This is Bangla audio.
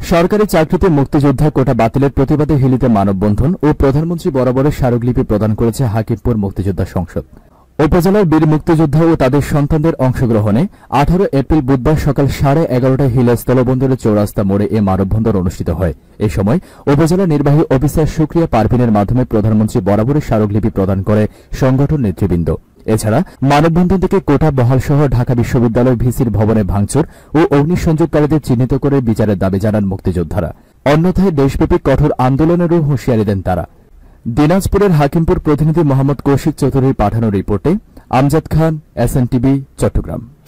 সরকারি চাকরিতে মুক্তিযোদ্ধা কোটা বাতিলের প্রতিবাদে হিলিতে মানববন্ধন ও প্রধানমন্ত্রী বরাবরের স্মারকলিপি প্রদান করেছে হাকিমপুর মুক্তিযোদ্ধা সংসদ। উপজেলার বীর মুক্তিযোদ্ধা ও তাদের সন্তানদের অংশগ্রহণে 18 এপ্রিল বুধবার সকাল 11:30টায় হিলা স্থলবন্দরের চৌরাস্তা মোড়ে এ মানববন্ধন অনুষ্ঠিত হয়। এ সময় উপজেলা নির্বাহী অফিসার শুক্রিয়া পারভিনের মাধ্যমে প্রধানমন্ত্রী বরাবরের স্মারকলিপি প্রদান করে সংগঠন নেতৃবৃন্দ। এছাড়া মানববন্ধন থেকে কোটা বহালসহ ঢাকা বিশ্ববিদ্যালয় ভিসির ভবনে ভাঙচুর ও অগ্নিসংযোগকারীদের চিহ্নিত করে বিচারের দাবি জানান মুক্তিযোদ্ধারা। অন্যথায় দেশব্যাপী কঠোর আন্দোলনেরও হুঁশিয়ারি দেন তারা। দিনাজপুরের হাকিমপুর প্রতিনিধি মোহাম্মদ কৌশিক চৌধুরীর পাঠানো রিপোর্টে আমজাদ খান, SNTV, চট্টগ্রাম।